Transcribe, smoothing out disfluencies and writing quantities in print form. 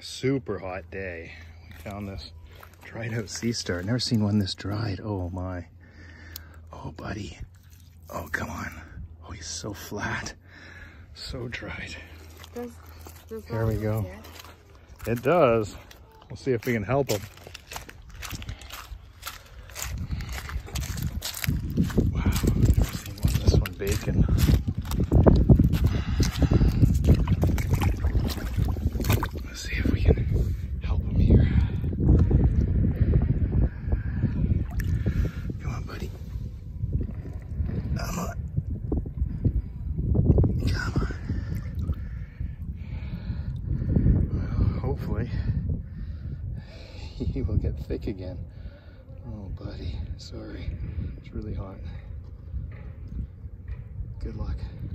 Super hot day. We found this dried out sea star. Never seen one this dried. Oh my. Oh buddy. Oh come on. Oh, he's so flat. So dried. Here we go. It does. We'll see if we can help him. Wow, never seen one. This one bacon. Let's see if we can help him here. Come on, buddy. Come on. Come on. Well, hopefully he will get thick again. Oh, buddy, sorry. It's really hot. Good luck.